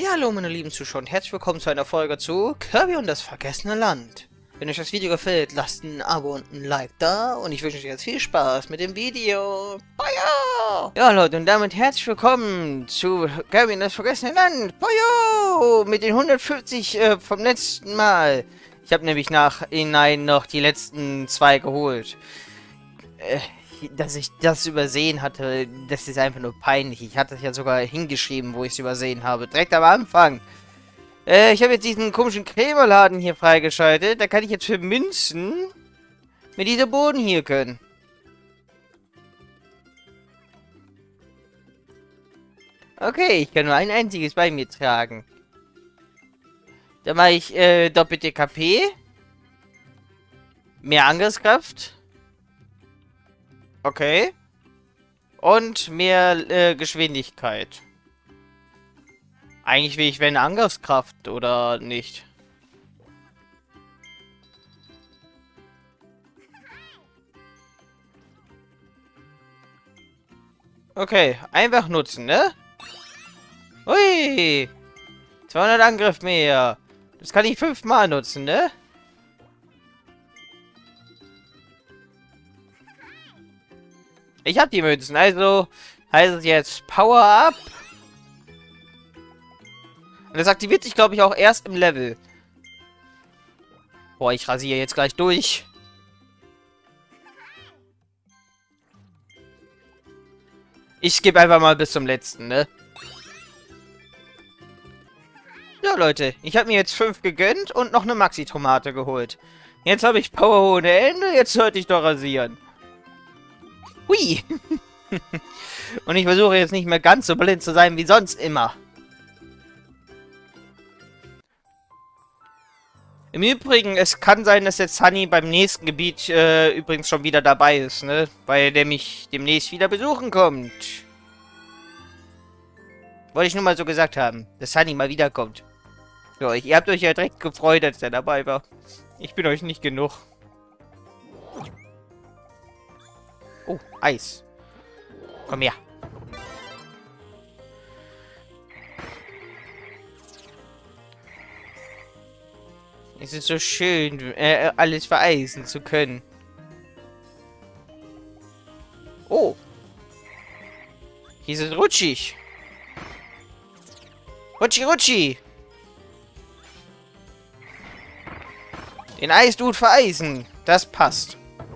Ja, hallo meine lieben Zuschauer und herzlich willkommen zu einer Folge zu Kirby und das vergessene Land. Wenn euch das Video gefällt, lasst ein Abo und ein Like da und ich wünsche euch jetzt viel Spaß mit dem Video. Boyo! Ja Leute, und damit herzlich willkommen zu Kirby und das vergessene Land. Boyo! Mit den 150 vom letzten Mal. Ich habe nämlich nachhinein noch die letzten 2 geholt. Dass ich das übersehen hatte, das ist einfach nur peinlich. Ich hatte es ja sogar hingeschrieben, wo ich es übersehen habe. Direkt am Anfang. Ich habe jetzt diesen komischen Krämerladen hier freigeschaltet. Da kann ich jetzt für Münzen mir diese Boden hier können. Okay, ich kann nur ein einziges bei mir tragen. Dann mache ich doppelte KP. Mehr Angriffskraft. Okay. Und mehr Geschwindigkeit. Eigentlich will ich wenn Angriffskraft oder nicht. Okay, einfach nutzen, ne? Hui! 200 Angriff mehr. Das kann ich 5-mal nutzen, ne? Ich habe die Münzen, also heißt es jetzt Power Up. Und das aktiviert sich, glaube ich, auch erst im Level. Boah, ich rasiere jetzt gleich durch. Ich skippe einfach mal bis zum letzten, ne? Ja, Leute, ich habe mir jetzt 5 gegönnt und noch eine Maxi-Tomate geholt. Jetzt habe ich Power ohne Ende, jetzt sollte ich doch rasieren. Hui! Und ich versuche jetzt nicht mehr ganz so blind zu sein wie sonst immer. Im Übrigen, es kann sein, dass jetzt Sunny beim nächsten Gebiet übrigens schon wieder dabei ist, ne? Weil der mich demnächst wieder besuchen kommt. Wollte ich nur mal so gesagt haben, dass Sunny mal wiederkommt. Ja, ihr habt euch ja direkt gefreut, als der dabei war. Ich bin euch nicht genug. Oh, Eis. Komm her. Es ist so schön, alles vereisen zu können. Oh. Hier ist es rutschig. Rutschi, rutschi. Den Eisdude vereisen. Das passt.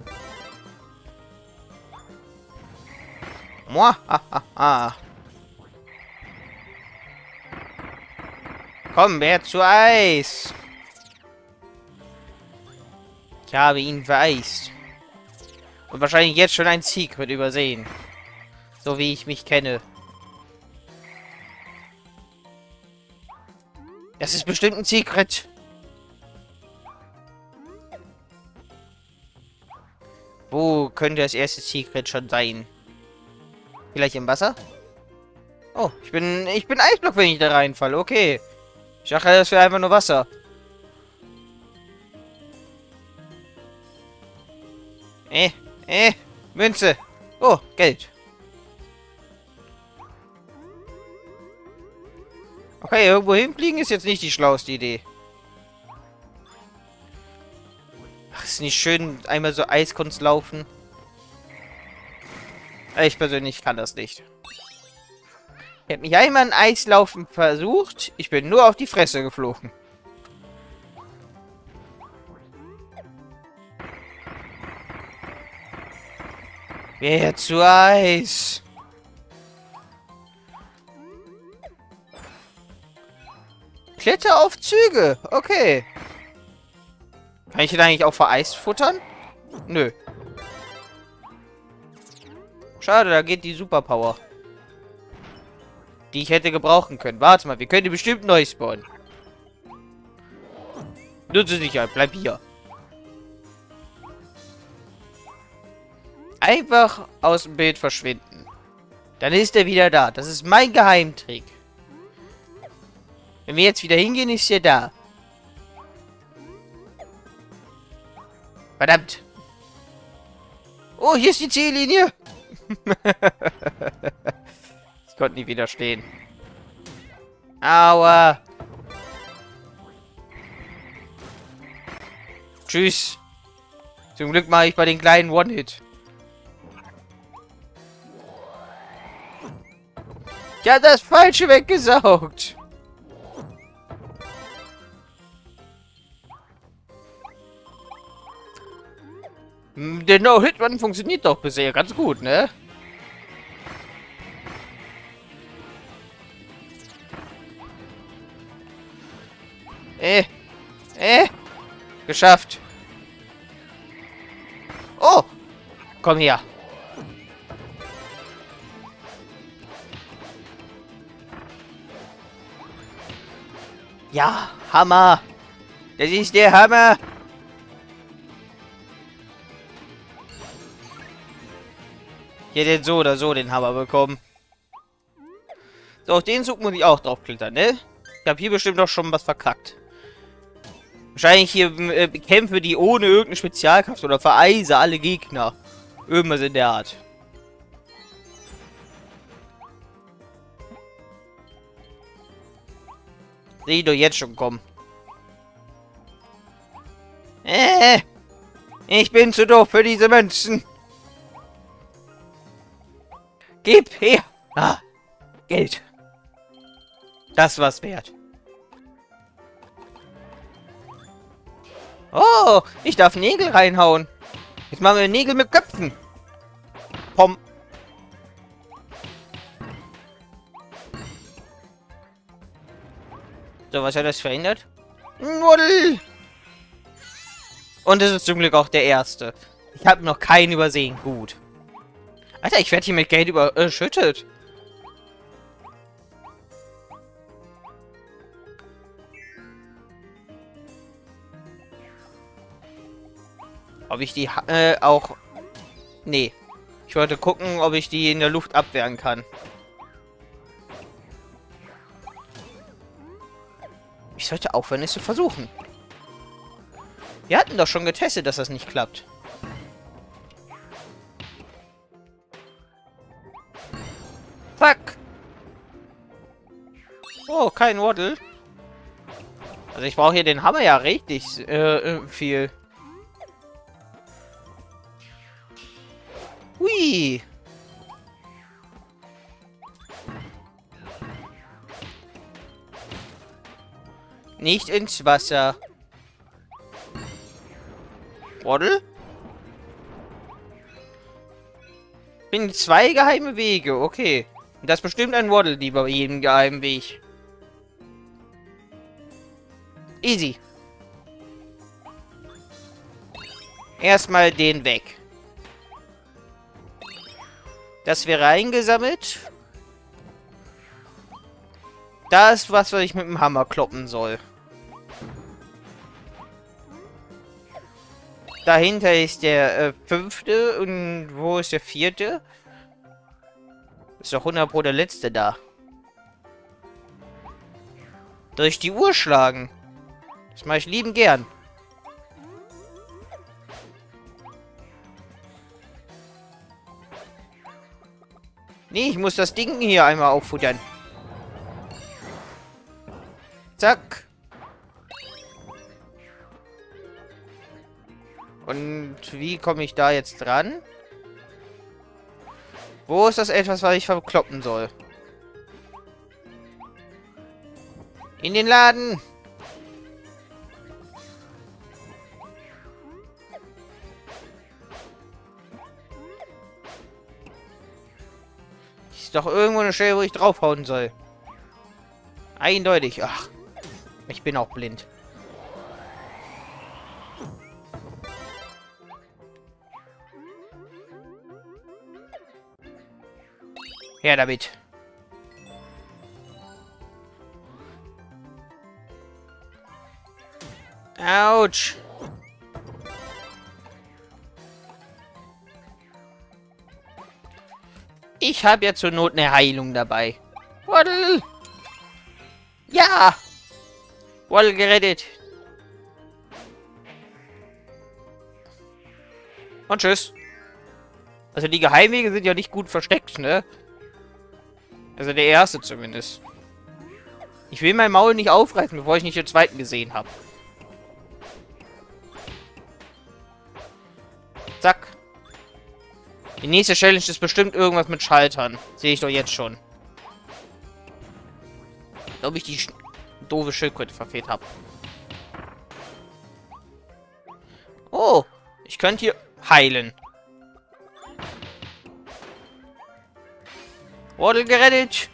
Muahaha. Komm, wer zu Eis? Ich habe ihn vereist. Und wahrscheinlich jetzt schon ein Secret übersehen. So wie ich mich kenne. Das ist bestimmt ein Secret. Wo könnte das erste Secret schon sein? Vielleicht im Wasser? Oh, ich bin Eisblock, wenn ich da reinfalle. Okay. Ich dachte, das wäre einfach nur Wasser. Münze. Oh, Geld. Okay, irgendwo hinfliegen ist jetzt nicht die schlauste Idee. Ach, ist nicht schön, einmal so Eiskunst laufen. Ich persönlich kann das nicht. Ich habe mich einmal in Eislaufen versucht. Ich bin nur auf die Fresse geflogen. Wer zu Eis? Kletter auf Züge. Okay. Kann ich den eigentlich auch vereist futtern? Nö. Schade, da geht die Superpower. Die ich hätte gebrauchen können. Warte mal, wir können die bestimmt neu spawnen. Nutze Sicherheit, bleib hier. Einfach aus dem Bild verschwinden. Dann ist er wieder da. Das ist mein Geheimtrick. Wenn wir jetzt wieder hingehen, ist er da. Verdammt. Oh, hier ist die Ziellinie. Ich konnte nicht widerstehen. Aua. Tschüss. Zum Glück mache ich bei den kleinen One-Hit. Ich habe das Falsche weggesaugt. Der No-Hit-Run funktioniert doch bisher ganz gut, ne? Geschafft. Oh! Komm her. Ja, Hammer. Das ist der Hammer. Ich hätte so oder so den Hammer bekommen. So, auf den Zug muss ich auch draufklettern, ne? Ich habe hier bestimmt doch schon was verkackt. Wahrscheinlich hier Kämpfe, die ohne irgendeine Spezialkraft oder vereise alle Gegner. Irgendwas in der Art. Sehe ich doch jetzt schon kommen. Ich bin zu doof für diese Münzen. Gib her. Ah, Geld. Das war's wert. Oh, ich darf Nägel reinhauen. Jetzt machen wir Nägel mit Köpfen. Pom. So, was hat das verändert? Nuddel. Und es ist zum Glück auch der erste. Ich habe noch keinen übersehen. Gut. Alter, ich werde hier mit Geld überschüttet. Ob ich die auch... Nee. Ich wollte gucken, ob ich die in der Luft abwehren kann. Ich sollte aufhören, es zu versuchen. Wir hatten doch schon getestet, dass das nicht klappt. Fuck! Oh, kein Waddle. Also ich brauche hier den Hammer ja richtig viel. Hui! Nicht ins Wasser. Waddle? Bin zwei geheime Wege, okay. Und das ist bestimmt ein Waddle, die bei jedem geheimen Weg. Easy. Erstmal den weg. Das wäre eingesammelt. Das, was ich mit dem Hammer kloppen soll. Dahinter ist der fünfte. Und wo ist der vierte? Ist doch 100 Pro der letzte da. Durch die Uhr schlagen. Das mache ich lieben gern. Nee, ich muss das Ding hier einmal auffuttern. Zack. Und wie komme ich da jetzt dran? Wo ist das etwas, was ich verkloppen soll? In den Laden. Ist doch irgendwo eine Stelle, wo ich draufhauen soll. Eindeutig. Ach, ich bin auch blind. Her damit. Autsch. Ich habe ja zur Not eine Heilung dabei. Waddle. Ja. Waddle gerettet. Und tschüss. Also die Geheimwege sind ja nicht gut versteckt, ne? Also der erste zumindest. Ich will mein Maul nicht aufreißen, bevor ich nicht den zweiten gesehen habe. Zack. Die nächste Challenge ist bestimmt irgendwas mit Schaltern. Sehe ich doch jetzt schon. Ob ich die doofe Schildkröte verfehlt habe. Oh, ich könnte hier heilen. Waddle gerettet.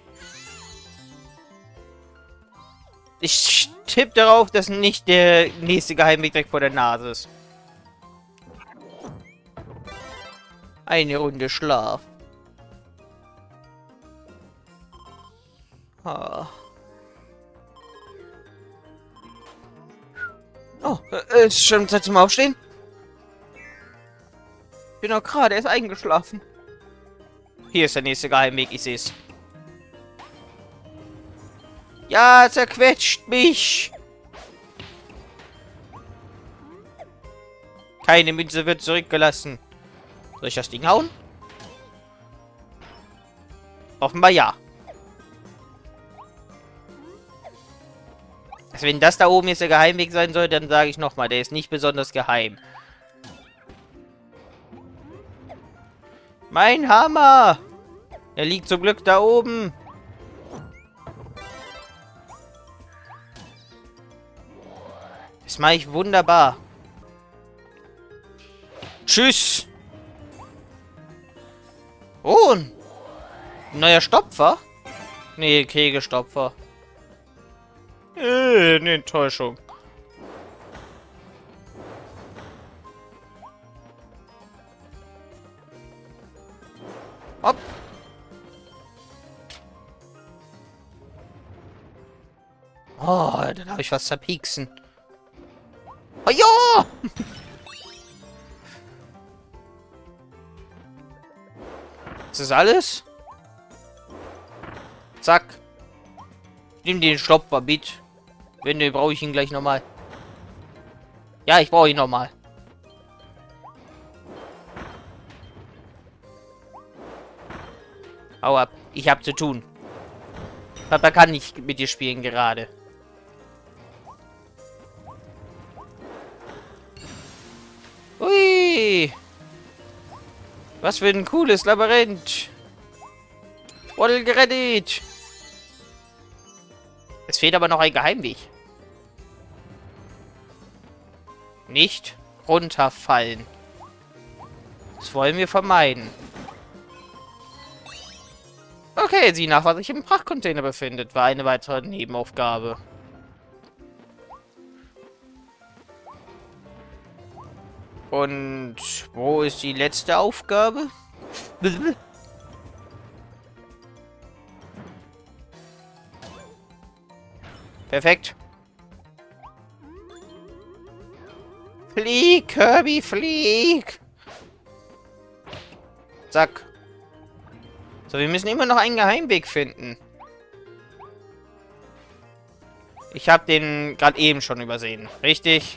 Ich tippe darauf, dass nicht der nächste Geheimweg direkt vor der Nase ist. Eine Runde Schlaf. Ah. Oh, ist schon Zeit zum Aufstehen? Bin doch gerade erst eingeschlafen. Hier ist der nächste Geheimweg, ich sehe es. Ja, zerquetscht mich! Keine Münze wird zurückgelassen. Soll ich das Ding hauen? Offenbar ja. Also wenn das da oben jetzt der Geheimweg sein soll, dann sage ich nochmal, der ist nicht besonders geheim. Mein Hammer! Er liegt zum Glück da oben. Das mache ich wunderbar. Tschüss! Oh, ein neuer Stopfer? Nee, Kegelstopfer. Eine Enttäuschung. Hopp. Oh, dann habe ich was zerpieksen. Oh ja! Ist das alles? Zack. Nimm den Stopfer mit. Wenn du, brauche ich ihn gleich nochmal. Ja, ich brauche ihn nochmal. Hau ab. Ich hab zu tun. Papa kann nicht mit dir spielen gerade. Ui. Was für ein cooles Labyrinth. Waddle gerettet. Es fehlt aber noch ein Geheimweg. Nicht runterfallen. Das wollen wir vermeiden. Okay, sieh nach, was sich im Frachtcontainer befindet. War eine weitere Nebenaufgabe. Und wo ist die letzte Aufgabe? Perfekt. Flieg, Kirby, flieg! Zack. So, wir müssen immer noch einen Geheimweg finden. Ich habe den gerade eben schon übersehen. Richtig?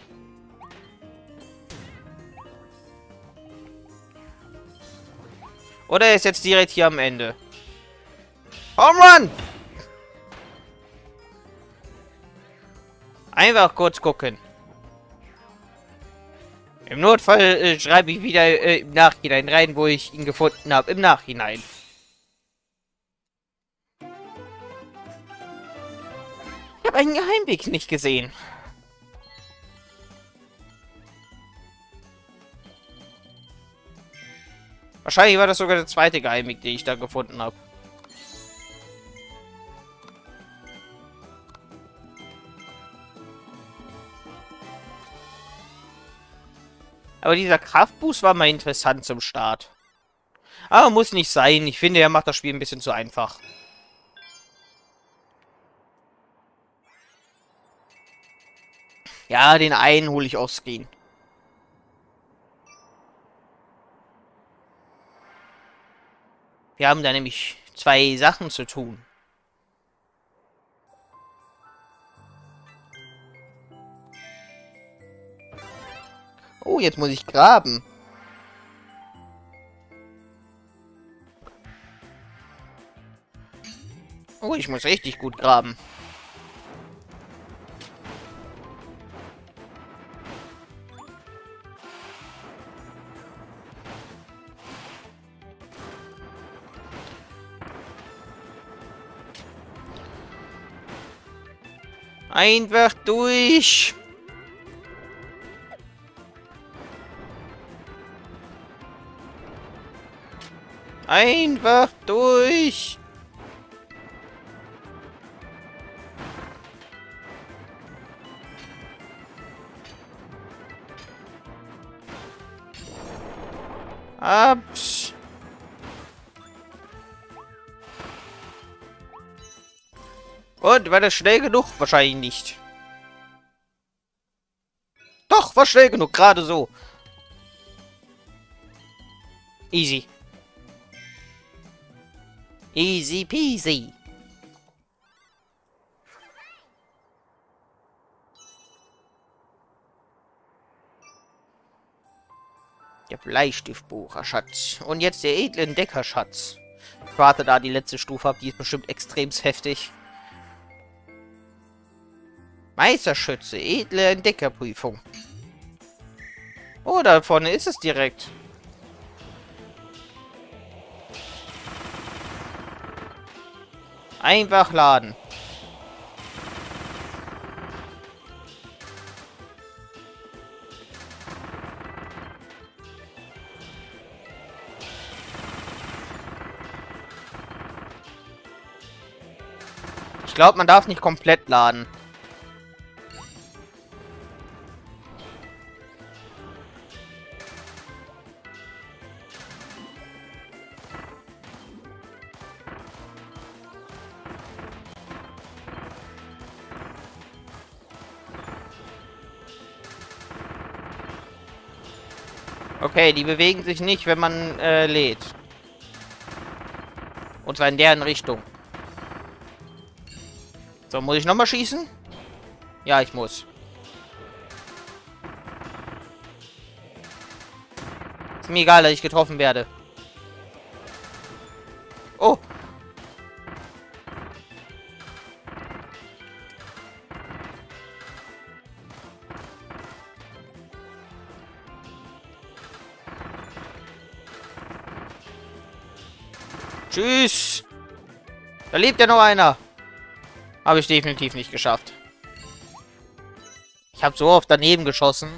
Oder er ist jetzt direkt hier am Ende? Home Run! Einfach kurz gucken. Im Notfall schreibe ich wieder im Nachhinein rein, wo ich ihn gefunden habe. Im Nachhinein. Ich habe einen Geheimweg nicht gesehen. Wahrscheinlich war das sogar der zweite Geheimweg, den ich da gefunden habe. Aber dieser Kraftboost war mal interessant zum Start. Aber muss nicht sein. Ich finde, er macht das Spiel ein bisschen zu einfach. Ja, den einen hole ich aus Screen. Wir haben da nämlich zwei Sachen zu tun. Oh, jetzt muss ich graben. Oh, ich muss richtig gut graben. Einfach durch. Einfach durch. Abs. Und war das schnell genug? Wahrscheinlich nicht. Doch, war schnell genug, gerade so. Easy. Easy peasy. Der Bleistiftbucher-Schatz. Und jetzt der edle Entdecker-Schatz. Ich warte da die letzte Stufe ab, die ist bestimmt extrem heftig. Meisterschütze, edle Entdeckerprüfung. Oh, da vorne ist es direkt. Einfach laden. Ich glaube, man darf nicht komplett laden. Okay, die bewegen sich nicht, wenn man lädt. Und zwar in deren Richtung. So, muss ich nochmal schießen? Ja, ich muss. Ist mir egal, dass ich getroffen werde. Oh. Tschüss. Da lebt ja noch einer. Habe ich definitiv nicht geschafft. Ich habe so oft daneben geschossen.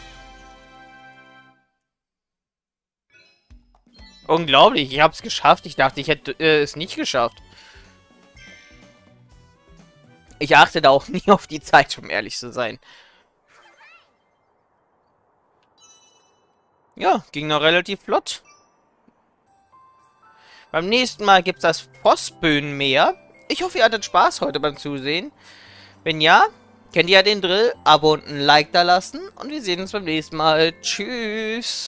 Unglaublich, ich habe es geschafft. Ich dachte, ich hätte es nicht geschafft. Ich achte da auch nie auf die Zeit, um ehrlich zu sein. Ja, ging noch relativ flott. Beim nächsten Mal gibt es das Frostböenmeer. Ich hoffe, ihr hattet Spaß heute beim Zusehen. Wenn ja, kennt ihr ja den Drill. Abo und ein Like da lassen. Und wir sehen uns beim nächsten Mal. Tschüss.